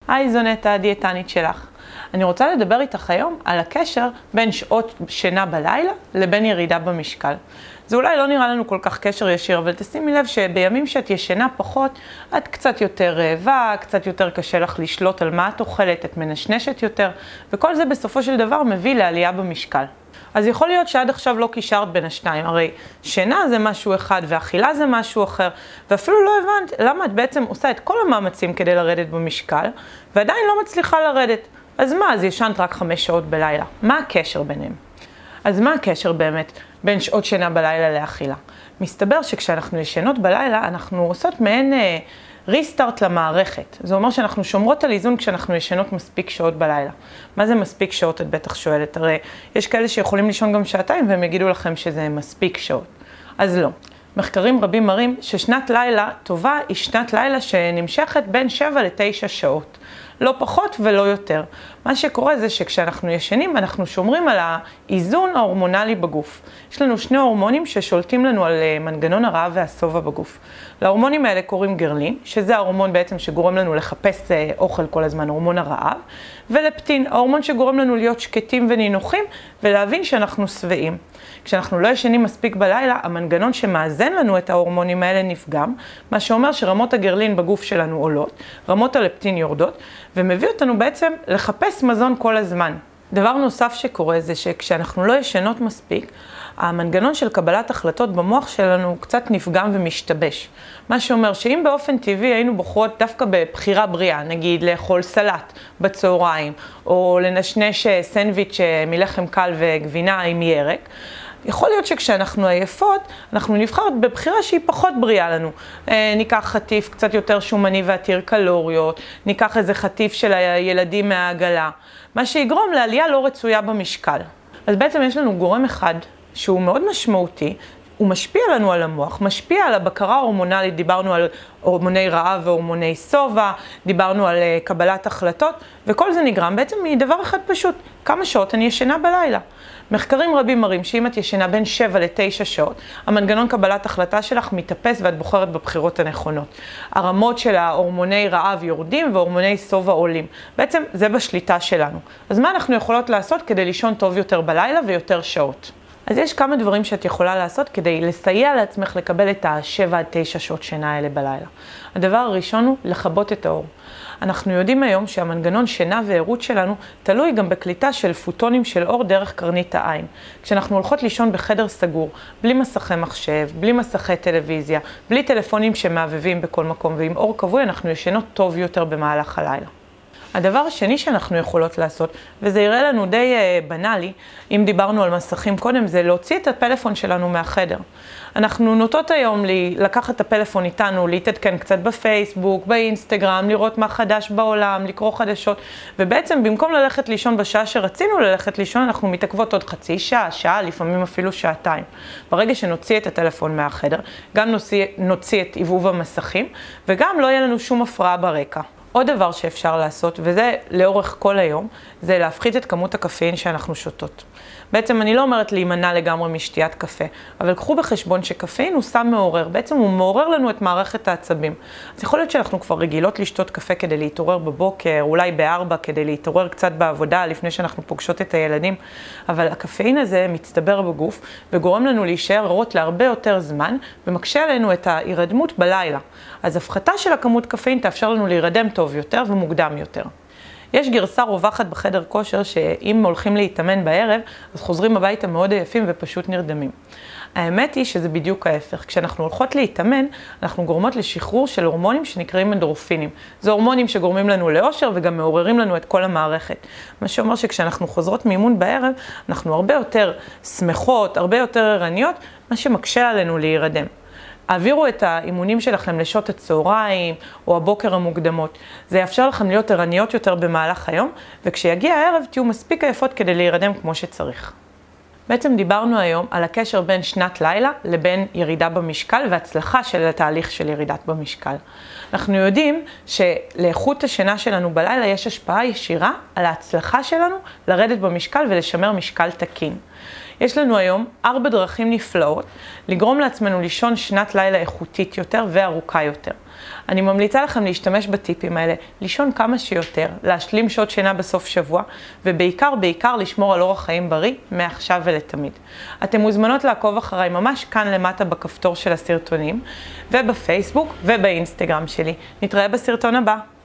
היי זונת הדיאטנית שלך. אני רוצה לדבר איתך היום על הקשר בין שעות שינה בלילה לבין ירידה במשקל. זה אולי לא נראה לנו כל כך קשר ישיר, אבל תשימי לב שבימים שאת ישנה פחות, את קצת יותר רעבה, קצת יותר קשה לך לשלוט על מה את אוכלת, את מנשנשת יותר, וכל זה בסופו של דבר מביא לעלייה במשקל. אז יכול להיות שעד עכשיו לא קישרת בין השניים, הרי שינה זה משהו אחד ואכילה זה משהו אחר, ואפילו לא הבנת למה את בעצם עושה את כל המאמצים כדי לרדת במשקל, ועדיין לא מצליחה לרדת. אז מה, אז ישנת רק 5 שעות בלילה? מה הקשר ביניהם? אז מה הקשר באמת בין שעות שינה בלילה לאכילה? מסתבר שכשאנחנו ישנות בלילה, אנחנו עושות מעין ריסטארט למערכת. זה אומר שאנחנו שומרות על איזון כשאנחנו ישנות מספיק שעות בלילה. מה זה מספיק שעות? את בטח שואלת. הרי יש כאלה שיכולים לישון גם שעתיים והם יגידו לכם שזה מספיק שעות. אז לא. מחקרים רבים מראים ששנת לילה טובה היא שנת לילה שנמשכת בין 7 ל-9 שעות. לא פחות ולא יותר. מה שקורה זה שכשאנחנו ישנים, אנחנו שומרים על האיזון ההורמונלי בגוף. יש לנו 2 הורמונים ששולטים לנו על מנגנון הרעב והשובע בגוף. להורמונים האלה קוראים גרלין, שזה ההורמון בעצם שגורם לנו לחפש אוכל כל הזמן, הורמון הרעב, ולפטין, ההורמון שגורם לנו להיות שקטים ונינוחים ולהבין שאנחנו שבעים. כשאנחנו לא ישנים מספיק בלילה, המנגנון שמאזן לנו את ההורמונים האלה נפגם, מה שאומר שרמות הגרלין בגוף שלנו עולות, רמות הלפטין יורדות, ומביא אותנו בעצם לחפש מזון כל הזמן. דבר נוסף שקורה זה שכשאנחנו לא ישנות מספיק, המנגנון של קבלת החלטות במוח שלנו קצת נפגם ומשתבש. מה שאומר שאם באופן טבעי היינו בוחרות דווקא בבחירה בריאה, נגיד לאכול סלט בצהריים, או לנשנש סנדוויץ' מלחם קל וגבינה עם ירק, יכול להיות שכשאנחנו עייפות, אנחנו נבחר בבחירה שהיא פחות בריאה לנו. ניקח חטיף קצת יותר שומני ועתיר קלוריות, ניקח איזה חטיף של הילדים מהעגלה, מה שיגרום לעלייה לא רצויה במשקל. אז בעצם יש לנו גורם אחד שהוא מאוד משמעותי, הוא משפיע לנו על המוח, משפיע על הבקרה ההורמונלית, דיברנו על הורמוני רעב והורמוני שובע, דיברנו על קבלת החלטות, וכל זה נגרם בעצם מדבר אחד פשוט, כמה שעות אני ישנה בלילה. מחקרים רבים מראים שאם את ישנה בין 7 ל-9 שעות, המנגנון קבלת החלטה שלך מתאפס ואת בוחרת בבחירות הנכונות. הרמות של ההורמוני רעב יורדים והורמוני שובע עולים. בעצם זה בשליטה שלנו. אז מה אנחנו יכולות לעשות כדי לישון טוב יותר בלילה ויותר שעות? אז יש כמה דברים שאת יכולה לעשות כדי לסייע לעצמך לקבל את ה-7 עד 9 שעות שינה האלה בלילה. הדבר הראשון הוא לכבות את האור. אנחנו יודעים היום שהמנגנון שינה ועירות שלנו תלוי גם בקליטה של פוטונים של אור דרך קרנית העין. כשאנחנו הולכות לישון בחדר סגור, בלי מסכי מחשב, בלי מסכי טלוויזיה, בלי טלפונים שמעבבים בכל מקום ועם אור כבוי, אנחנו ישנות טוב יותר במהלך הלילה. הדבר השני שאנחנו יכולות לעשות, וזה יראה לנו די בנאלי, אם דיברנו על מסכים קודם, זה להוציא את הפלאפון שלנו מהחדר. אנחנו נוטות היום לקחת את הפלאפון איתנו, להתעדכן קצת בפייסבוק, באינסטגרם, לראות מה חדש בעולם, לקרוא חדשות, ובעצם במקום ללכת לישון בשעה שרצינו ללכת לישון, אנחנו מתעכבות עוד חצי שעה, שעה, לפעמים אפילו שעתיים. ברגע שנוציא את הטלפון מהחדר, גם נוציא את עיבוב המסכים, וגם לא יהיה לנו שום הפרעה ברקע. עוד דבר שאפשר לעשות, וזה לאורך כל היום, זה להפחית את כמות הקפאין שאנחנו שותות. בעצם אני לא אומרת להימנע לגמרי משתיית קפה, אבל קחו בחשבון שקפאין הוא סם מעורר, בעצם הוא מעורר לנו את מערכת העצבים. אז יכול להיות שאנחנו כבר רגילות לשתות קפה כדי להתעורר בבוקר, אולי ב-4 כדי להתעורר קצת בעבודה לפני שאנחנו פוגשות את הילדים, אבל הקפאין הזה מצטבר בגוף וגורם לנו להישאר ערות להרבה יותר זמן ומקשה עלינו את ההירדמות בלילה. אז הפחתה של הכמות קפאין תאפשר לנו להירדם טוב יותר ומוקדם יותר. יש גרסה רווחת בחדר כושר שאם הולכים להתאמן בערב, אז חוזרים הביתה מאוד עייפים ופשוט נרדמים. האמת היא שזה בדיוק ההפך. כשאנחנו הולכות להתאמן, אנחנו גורמות לשחרור של הורמונים שנקראים אנדורפינים. זה הורמונים שגורמים לנו לאושר וגם מעוררים לנו את כל המערכת. מה שאומר שכשאנחנו חוזרות מאימון בערב, אנחנו הרבה יותר שמחות, הרבה יותר ערניות, מה שמקשה עלינו להירדם. העבירו את האימונים שלכם לשעות הצהריים או הבוקר המוקדמות. זה יאפשר לכם להיות ערניות יותר במהלך היום, וכשיגיע הערב תהיו מספיק עייפות כדי להירדם כמו שצריך. בעצם דיברנו היום על הקשר בין שנת לילה לבין ירידה במשקל והצלחה של התהליך של ירידת במשקל. אנחנו יודעים שלאיכות השינה שלנו בלילה יש השפעה ישירה על ההצלחה שלנו לרדת במשקל ולשמר משקל תקין. יש לנו היום 4 דרכים נפלאות לגרום לעצמנו לישון שנת לילה איכותית יותר וארוכה יותר. אני ממליצה לכם להשתמש בטיפים האלה, לישון כמה שיותר, להשלים שעות שינה בסוף שבוע, ובעיקר לשמור על אורח חיים בריא מעכשיו ולתמיד. אתם מוזמנות לעקוב אחריי ממש כאן למטה בכפתור של הסרטונים, ובפייסבוק ובאינסטגרם שלי. נתראה בסרטון הבא.